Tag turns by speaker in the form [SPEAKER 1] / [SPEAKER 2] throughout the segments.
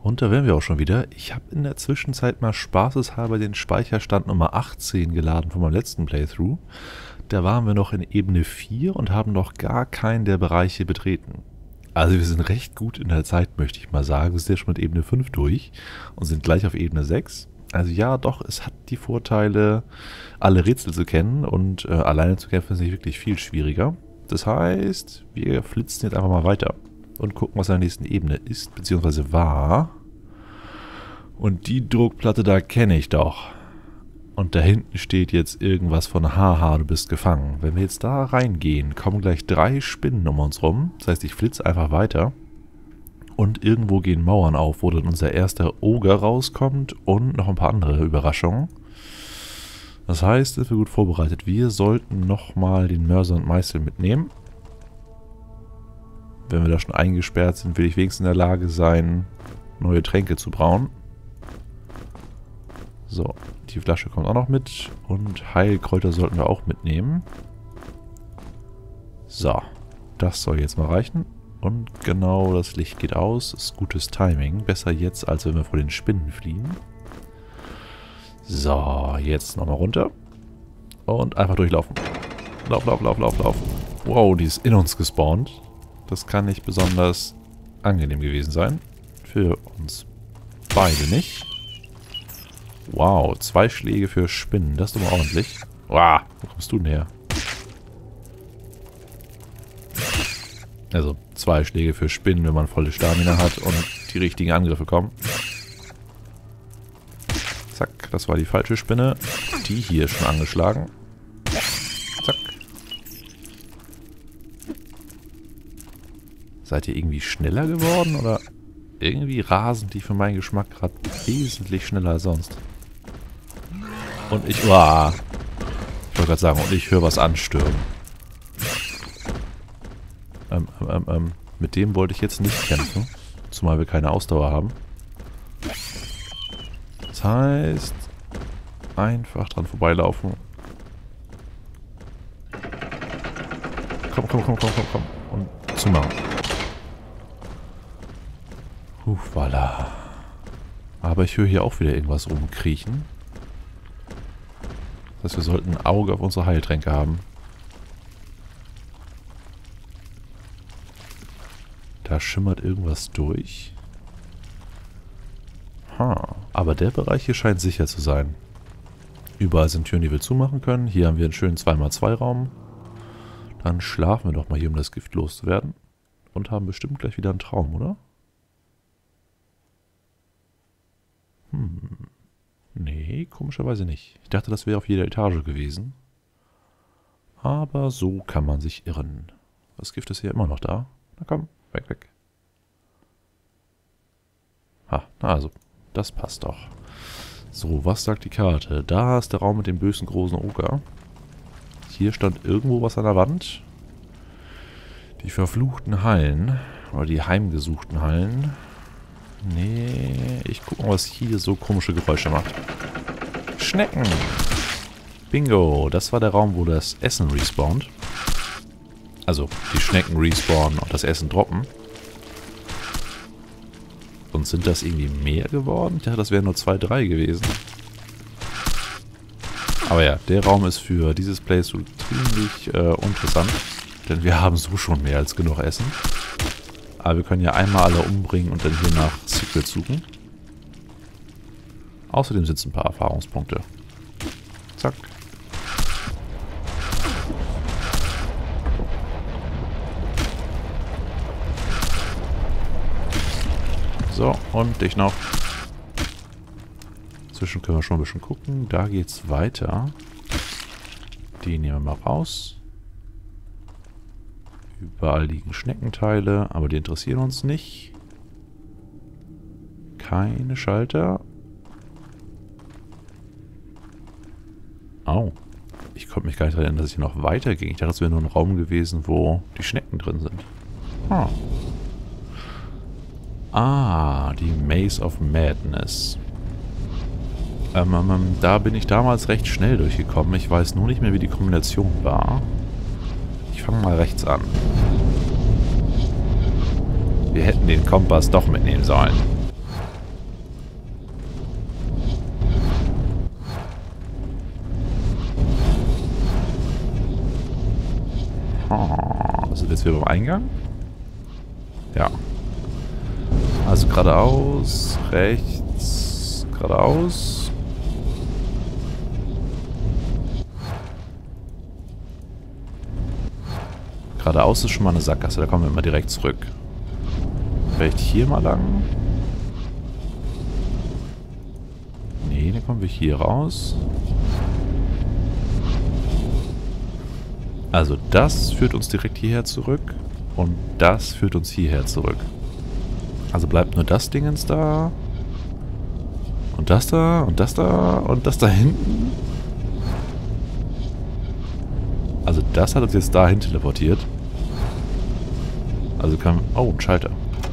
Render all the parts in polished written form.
[SPEAKER 1] Und da wären wir auch schon wieder. Ich habe in der Zwischenzeit mal spaßeshalber den Speicherstand Nummer 18 geladen von meinem letzten Playthrough. Da waren wir noch in Ebene 4 und haben noch gar keinen der Bereiche betreten. Also wir sind recht gut in der Zeit, möchte ich mal sagen. Wir sind ja schon mit Ebene 5 durch und sind gleich auf Ebene 6. Also ja, doch, es hat die Vorteile, alle Rätsel zu kennen und alleine zu kämpfen ist nicht wirklich viel schwieriger. Das heißt, wir flitzen jetzt einfach mal weiter und gucken, was in der nächsten Ebene ist, beziehungsweise war. Und die Druckplatte da kenne ich doch. Und da hinten steht jetzt irgendwas von Haha, du bist gefangen. Wenn wir jetzt da reingehen, kommen gleich 3 Spinnen um uns rum. Das heißt, ich flitze einfach weiter. Und irgendwo gehen Mauern auf, wo dann unser erster Ogre rauskommt und noch ein paar andere Überraschungen. Das heißt, sind wir gut vorbereitet. Wir sollten nochmal den Mörser und Meißel mitnehmen. Wenn wir da schon eingesperrt sind, will ich wenigstens in der Lage sein, neue Tränke zu brauen. So, die Flasche kommt auch noch mit. Und Heilkräuter sollten wir auch mitnehmen. So, das soll jetzt mal reichen. Und genau, das Licht geht aus. Ist gutes Timing. Besser jetzt, als wenn wir vor den Spinnen fliehen. So, jetzt nochmal runter. Und einfach durchlaufen. Lauf, lauf, lauf, lauf, lauf. Wow, die ist in uns gespawnt. Das kann nicht besonders angenehm gewesen sein. Für uns beide nicht. Wow, 2 Schläge für Spinnen. Das ist doch mal ordentlich. Wow, wo kommst du denn her? Also 2 Schläge für Spinnen, wenn man volle Stamina hat und die richtigen Angriffe kommen. Zack, das war die falsche Spinne. Die hier ist schon angeschlagen. Zack. Seid ihr irgendwie schneller geworden oder irgendwie rasen die für meinen Geschmack gerade wesentlich schneller als sonst? Und ich... Uah, ich wollte gerade sagen, und ich höre was anstürmen. Mit dem wollte ich jetzt nicht kämpfen. Zumal wir keine Ausdauer haben. Das heißt, einfach dran vorbeilaufen. Komm, komm, komm, komm, komm, komm. Und zumachen. Voilà. Aber ich höre hier auch wieder irgendwas rumkriechen. Das heißt, wir sollten ein Auge auf unsere Heiltränke haben. Da schimmert irgendwas durch. Aber der Bereich hier scheint sicher zu sein. Überall sind Türen, die wir zumachen können. Hier haben wir einen schönen 2x2 Raum. Dann schlafen wir doch mal hier, um das Gift loszuwerden. Und haben bestimmt gleich wieder einen Traum, oder? Nee, komischerweise nicht. Ich dachte, das wäre auf jeder Etage gewesen. Aber so kann man sich irren. Das Gift ist hier immer noch da. Na komm, weg, weg. Ha, na also, das passt doch. So, was sagt die Karte? Da ist der Raum mit dem bösen großen Oger. Hier stand irgendwo was an der Wand. Die verfluchten Hallen. Oder die heimgesuchten Hallen. Nee, ich guck mal, was hier so komische Geräusche macht. Schnecken! Bingo! Das war der Raum, wo das Essen respawnt. Also, die Schnecken respawnen und das Essen droppen. Und sind das irgendwie mehr geworden? Ich dachte, das wären nur 2, 3 gewesen. Aber ja, der Raum ist für dieses Playthrough ziemlich interessant. Denn wir haben so schon mehr als genug Essen. Aber wir können ja einmal alle umbringen und dann hier nach Secrets suchen. Außerdem sitzen ein paar Erfahrungspunkte. Zack. So, und dich noch. Inzwischen können wir schon ein bisschen gucken. Da geht's weiter. Die nehmen wir mal raus. Überall liegen Schneckenteile, aber die interessieren uns nicht. Keine Schalter. Au. Ich konnte mich gar nicht daran erinnern, dass es hier noch weiter ging. Ich dachte, es wäre nur ein Raum gewesen, wo die Schnecken drin sind. Ah, die Maze of Madness. Da bin ich damals recht schnell durchgekommen. Ich weiß nur nicht mehr, wie die Kombination war. Ich fange mal rechts an. Wir hätten den Kompass doch mitnehmen sollen. Sind wir jetzt wieder beim Eingang? Ja. Also geradeaus, rechts, geradeaus. Geradeaus ist schon mal eine Sackgasse, da kommen wir immer direkt zurück. Vielleicht hier mal lang? Nee, dann kommen wir hier raus. Also das führt uns direkt hierher zurück und das führt uns hierher zurück. Also bleibt nur das Dingens da und das da und das da und das da hinten. Also das hat uns jetzt dahin teleportiert. Also kann... Oh, ein Schalter.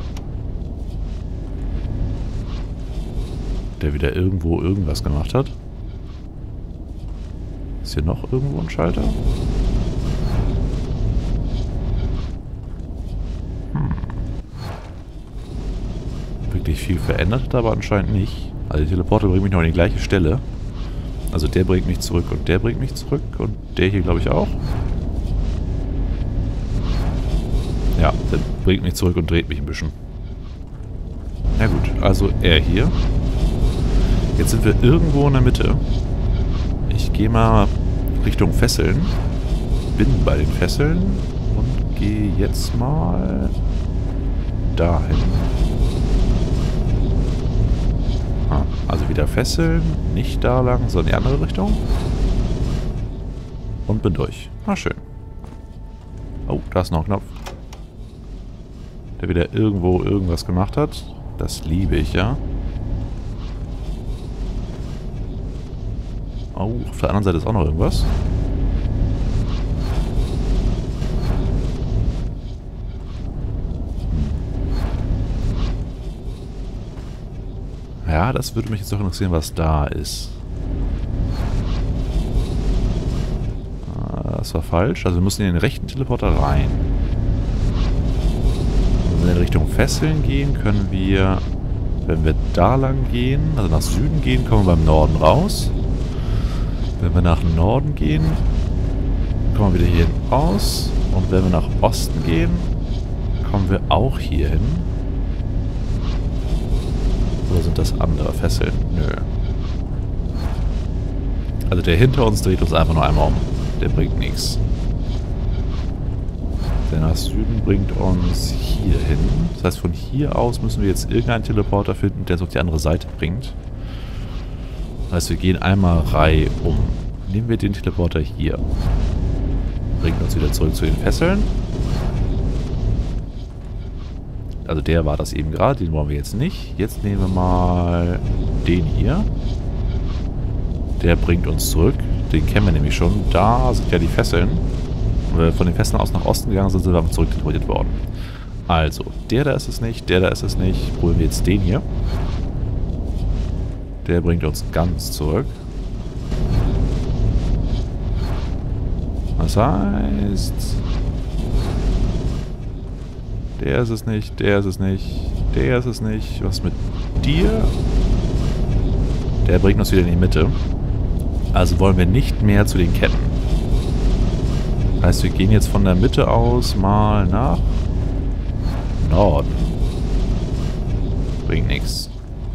[SPEAKER 1] Der wieder irgendwo irgendwas gemacht hat. Ist hier noch irgendwo ein Schalter? Wirklich viel verändert hat aber anscheinend nicht. Also die Teleporter bringen mich noch an die gleiche Stelle. Also der bringt mich zurück und der bringt mich zurück und der hier glaube ich auch. Ja, der bringt mich zurück und dreht mich ein bisschen. Na gut, also er hier. Jetzt sind wir irgendwo in der Mitte. Ich gehe mal Richtung Fesseln. Bin bei den Fesseln und gehe jetzt mal dahin. Also wieder Fesseln, nicht da lang, sondern in die andere Richtung. Und bin durch. Ah, schön. Oh, da ist noch ein Knopf. Der wieder irgendwo irgendwas gemacht hat. Das liebe ich ja. Oh, auf der anderen Seite ist auch noch irgendwas. Ja, das würde mich jetzt doch interessieren, was da ist. Das war falsch. Also wir müssen in den rechten Teleporter rein. Wenn wir in Richtung Fesseln gehen, können wir, wenn wir da lang gehen, also nach Süden gehen, kommen wir beim Norden raus. Wenn wir nach Norden gehen, kommen wir wieder hier hinten raus. Und wenn wir nach Osten gehen, kommen wir auch hier hin. Oder sind das andere Fesseln? Nö. Also der hinter uns dreht uns einfach nur einmal um. Der bringt nichts. Der nach Süden bringt uns hier hin. Das heißt, von hier aus müssen wir jetzt irgendeinen Teleporter finden, der uns auf die andere Seite bringt. Das heißt, wir gehen einmal reihum. Nehmen wir den Teleporter hier. Bringt uns wieder zurück zu den Fesseln. Also der war das eben gerade, den wollen wir jetzt nicht. Jetzt nehmen wir mal den hier. Der bringt uns zurück. Den kennen wir nämlich schon. Da sind ja die Fesseln. Wenn wir von den Fesseln aus nach Osten gegangen sind, sind wir zurück teleportiert worden. Also, der da ist es nicht, der da ist es nicht. Holen wir jetzt den hier. Der bringt uns ganz zurück. Das heißt... Der ist es nicht, der ist es nicht, der ist es nicht. Was mit dir? Der bringt uns wieder in die Mitte. Also wollen wir nicht mehr zu den Ketten. Das heißt, wir gehen jetzt von der Mitte aus mal nach Norden. Bringt nichts.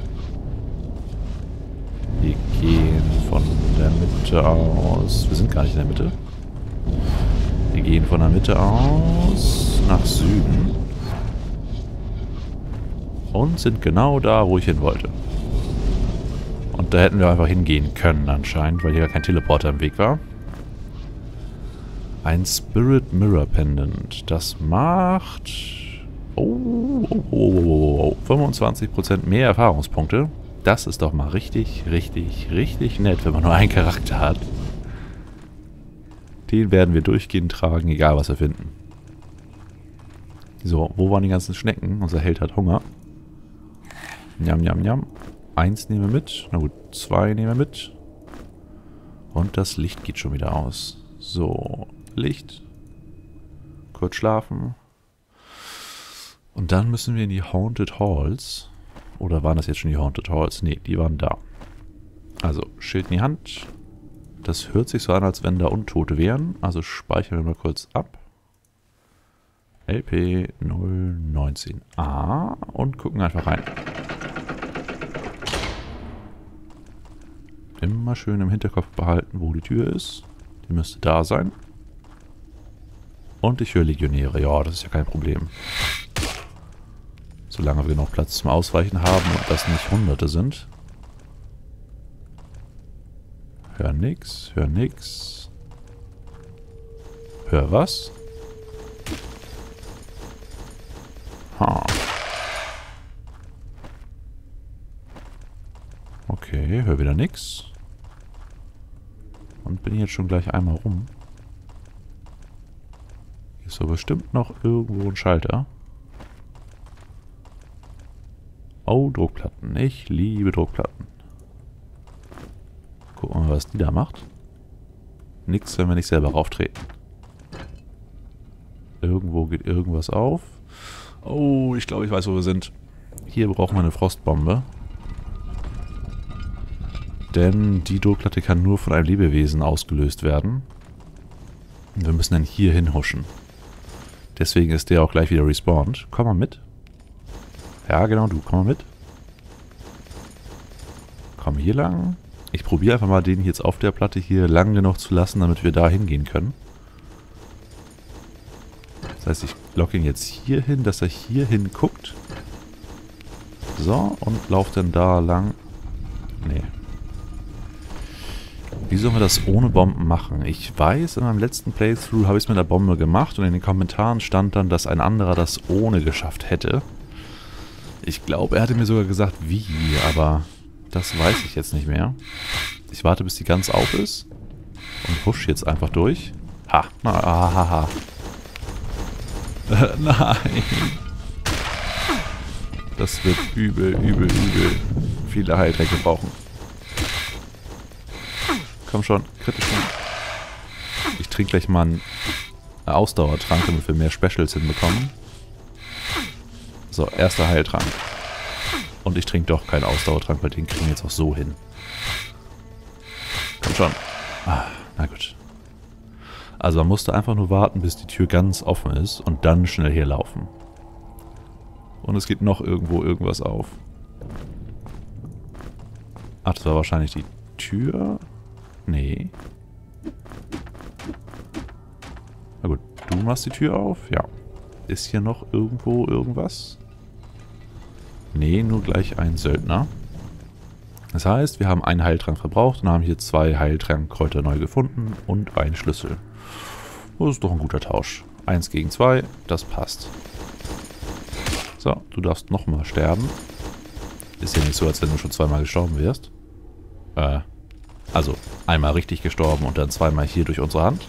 [SPEAKER 1] Wir gehen von der Mitte aus... Wir sind gar nicht in der Mitte. Wir gehen von der Mitte aus nach Süden. Und sind genau da, wo ich hin wollte. Und da hätten wir einfach hingehen können anscheinend, weil hier gar kein Teleporter im Weg war. Ein Spirit Mirror Pendant. Das macht... 25% mehr Erfahrungspunkte. Das ist doch mal richtig, richtig, richtig nett, wenn man nur einen Charakter hat. Den werden wir durchgehend tragen, egal was wir finden. So, wo waren die ganzen Schnecken? Unser Held hat Hunger. Njam, njam, njam. 1 nehmen wir mit. Na gut, 2 nehmen wir mit. Und das Licht geht schon wieder aus. So, Licht. Kurz schlafen. Und dann müssen wir in die Haunted Halls. Oder waren das jetzt schon die Haunted Halls? Ne, die waren da. Also, Schild in die Hand. Das hört sich so an, als wenn da Untote wären. Also speichern wir mal kurz ab. LP019A und gucken einfach rein. Immer schön im Hinterkopf behalten, wo die Tür ist. Die müsste da sein. Und ich höre Legionäre. Ja, das ist ja kein Problem. Solange wir noch Platz zum Ausweichen haben und das nicht Hunderte sind. Hör nix, hör nix. Hör was? Ha. Okay, hör wieder nix. Und bin jetzt schon gleich einmal rum. Hier ist so bestimmt noch irgendwo ein Schalter. Oh, Druckplatten. Ich liebe Druckplatten. Gucken wir mal, was die da macht. Nix, wenn wir nicht selber rauftreten. Irgendwo geht irgendwas auf. Oh, ich glaube, ich weiß, wo wir sind. Hier brauchen wir eine Frostbombe. Denn die Druckplatte kann nur von einem Lebewesen ausgelöst werden. Und wir müssen dann hier hinhuschen. Deswegen ist der auch gleich wieder respawned. Komm mal mit. Ja, genau, du. Komm mal mit. Komm hier lang. Ich probiere einfach mal den jetzt auf der Platte hier lang genug zu lassen, damit wir da hingehen können. Das heißt, ich locke ihn jetzt hier hin, dass er hier hinguckt. So, und laufe dann da lang. Nee. Wie sollen wir das ohne Bomben machen? Ich weiß, in meinem letzten Playthrough habe ich es mit der Bombe gemacht und in den Kommentaren stand dann, dass ein anderer das ohne geschafft hätte. Ich glaube, er hatte mir sogar gesagt, wie, aber das weiß ich jetzt nicht mehr. Ich warte, bis die ganz auf ist und husch jetzt einfach durch. Ha, ha. Nein. Das wird übel viele Heiltränke brauchen. Komm schon, kritisch. Ich trinke gleich mal einen Ausdauertrank, damit wir mehr Specials hinbekommen. So, erster Heiltrank. Und ich trinke doch keinen Ausdauertrank, weil den kriegen wir jetzt auch so hin. Komm schon. Ah, na gut. Also man musste einfach nur warten, bis die Tür ganz offen ist und dann schnell hier laufen. Und es geht noch irgendwo irgendwas auf. Ach, das war wahrscheinlich die Tür. Nee. Na gut, du machst die Tür auf. Ja. Ist hier noch irgendwo irgendwas? Nee, nur gleich ein Söldner. Das heißt, wir haben einen Heiltrank verbraucht und haben hier 2 Heiltrankkräuter neu gefunden und einen Schlüssel. Das ist doch ein guter Tausch. 1 gegen 2, das passt. So, du darfst nochmal sterben. Ist ja nicht so, als wenn du schon 2-mal gestorben wärst. Also, einmal richtig gestorben und dann 2-mal hier durch unsere Hand.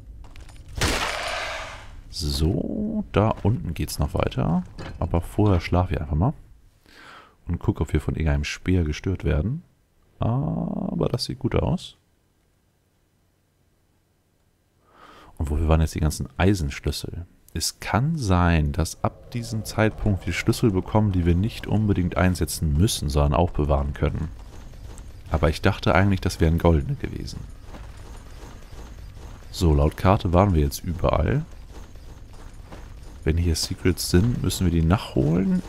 [SPEAKER 1] So, da unten geht's noch weiter. Aber vorher schlafe ich einfach mal. Und gucke, ob wir von irgendeinem Speer gestört werden. Aber das sieht gut aus. Und wofür waren jetzt die ganzen Eisenschlüssel? Es kann sein, dass ab diesem Zeitpunkt wir Schlüssel bekommen, die wir nicht unbedingt einsetzen müssen, sondern auch bewahren können. Aber ich dachte eigentlich, das wären goldene gewesen. So, laut Karte waren wir jetzt überall. Wenn hier Secrets sind, müssen wir die nachholen.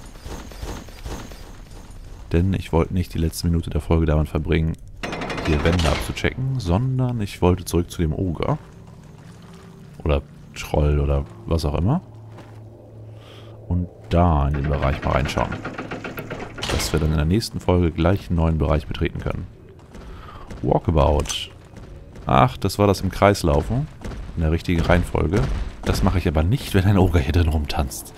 [SPEAKER 1] Denn ich wollte nicht die letzte Minute der Folge damit verbringen, hier Wände abzuchecken, sondern ich wollte zurück zu dem Ogre. Oder Troll oder was auch immer. Und da in den Bereich mal reinschauen. Dass wir dann in der nächsten Folge gleich einen neuen Bereich betreten können. Walkabout. Ach, das war das im Kreis laufen. In der richtigen Reihenfolge. Das mache ich aber nicht, wenn ein Ogre hier drin rumtanzt.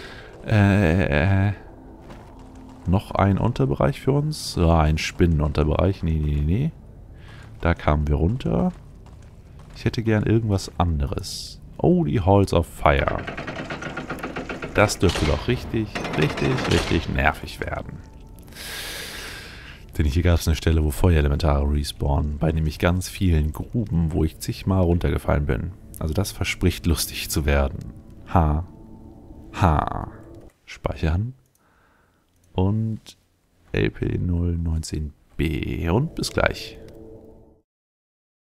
[SPEAKER 1] Noch ein Unterbereich für uns. Ja, ein Spinnenunterbereich. Nee. Da kamen wir runter. Ich hätte gern irgendwas anderes. Oh, die Halls of Fire. Das dürfte doch richtig nervig werden. Denn hier gab es eine Stelle, wo Feuerelementare respawnen, bei nämlich ganz vielen Gruben, wo ich zigmal runtergefallen bin. Also das verspricht lustig zu werden. Ha. Speichern. Und LP019B. Und bis gleich.